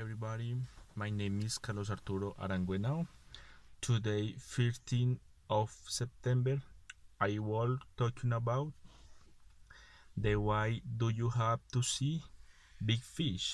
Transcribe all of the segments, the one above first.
everybody. My name is Carlos Arturo Aranguenao. Today, 15th of September, I will talking about the why do you have to see big fish.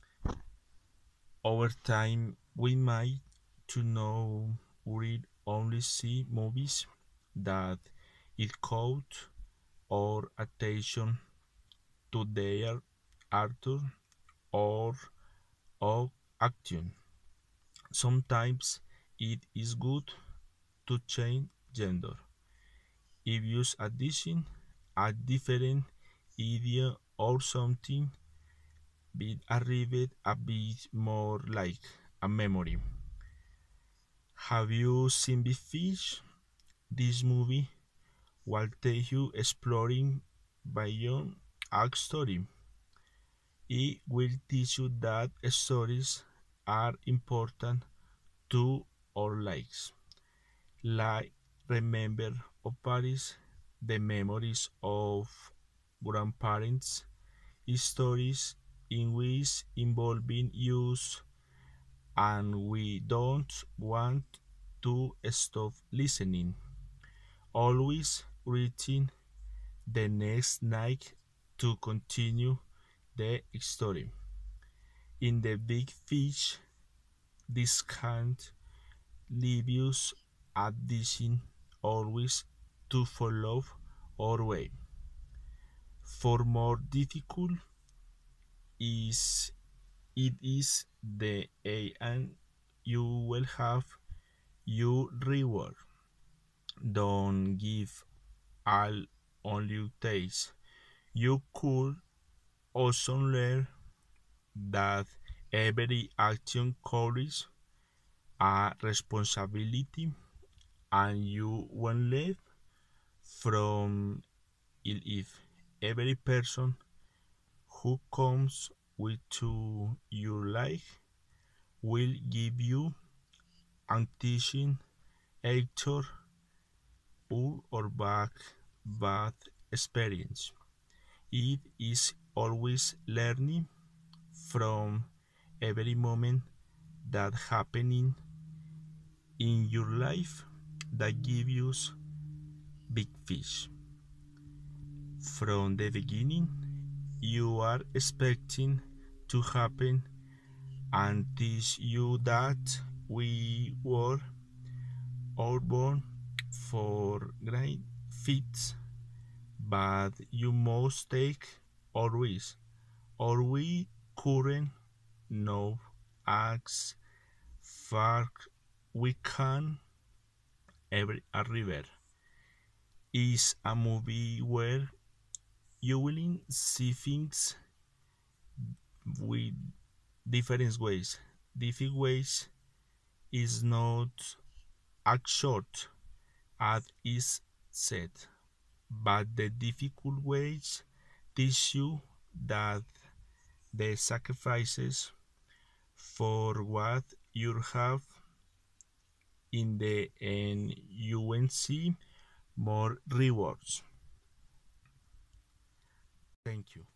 Over time, we might to know we only see movies that it caught our attention to their actor or of action. Sometimes it is good to change gender. If you addition a different idea or something, be arrived a bit more like a memory. Have you seen Big Fish? This movie will take you exploring beyond a story. It will teach you that stories are important to our lives. Like remember of Paris, the memories of grandparents, stories in which involving use, and we don't want to stop listening. Always reaching the next night to continue the story. In the big fish, this can't leave us addition always to follow our way. For more difficult is it is the A and you will have your reward. Don't give all only taste. You could also learn that every action carries a responsibility and you won't live from it if every person who comes with to your life will give you a teaching actor or back bad experience. It is always learning from every moment that happening in your life that give you big fish. From the beginning, you are expecting to happen and teach you that we were all born for great feats, but you must take a risk, or we couldn't know as far we can ever arrive. Is a movie where you will see things with different ways. Different ways is not as short as is said, but the difficult ways teach you that the sacrifices for what you have in the end you will see more rewards. Thank you.